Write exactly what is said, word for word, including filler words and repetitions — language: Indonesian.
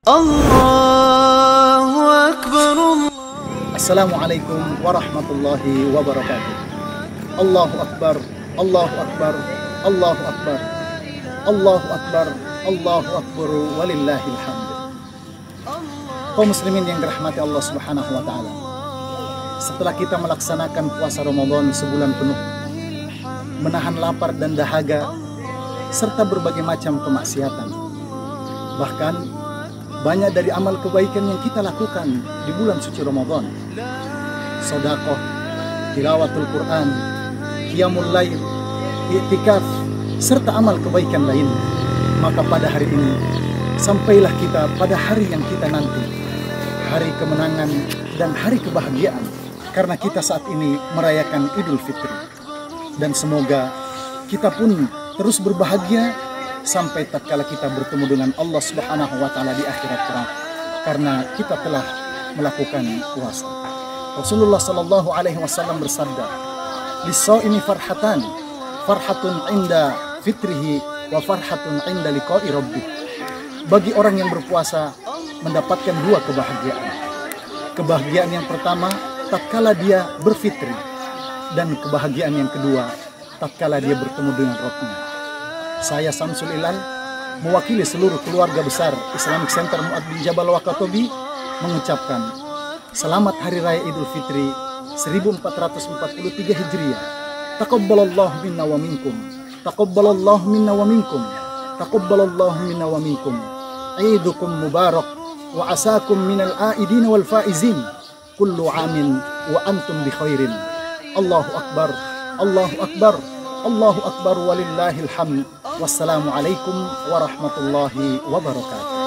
Allahu Akbar. Assalamualaikum warahmatullahi wabarakatuh. Allahu Akbar, Allahu Akbar, Allahu Akbar, Allahu Akbar, Allahu Akbar, walillahil hamd. Kaum muslimin yang dirahmati Allah Subhanahu wa taala. Setelah kita melaksanakan puasa Ramadan sebulan penuh, menahan lapar dan dahaga serta berbagai macam kemaksiatan, bahkan banyak dari amal kebaikan yang kita lakukan di bulan suci Ramadan, sedekah, tilawatul Quran, qiyamul lail, i'tikaf, serta amal kebaikan lain. Maka pada hari ini sampailah kita pada hari yang kita nanti, hari kemenangan dan hari kebahagiaan, karena kita saat ini merayakan Idul Fitri. Dan semoga kita pun terus berbahagia sampai tatkala kita bertemu dengan Allah Subhanahu wa taala di akhirat kelak, karena kita telah melakukan puasa. Rasulullah sallallahu alaihi wasallam bersabda, "Lis-shaimi farhatan, farhatun 'inda fitrihi wa farhatun 'inda liqa'i rabbih." Bagi orang yang berpuasa mendapatkan dua kebahagiaan. Kebahagiaan yang pertama tatkala dia berfitri, dan kebahagiaan yang kedua tatkala dia bertemu dengan Rabbnya. Saya Samsul Ilal mewakili seluruh keluarga besar Islamic Center Mu'ad bin Jabal Wakatobi mengucapkan selamat Hari Raya Idul Fitri seribu empat ratus empat puluh tiga Hijriah. Taqabbalallahu minna wa minkum. Taqabbalallahu minna wa minkum. Taqabbalallahu minna wa minkum. Idukum mubarak wa asakum minal aidin wal faizin. Kullu amin wa antum bi khairin. Allahu Akbar. Allahu Akbar. Allahu Akbar, walillahil hamd. Wassalamualaikum warahmatullahi wabarakatuh.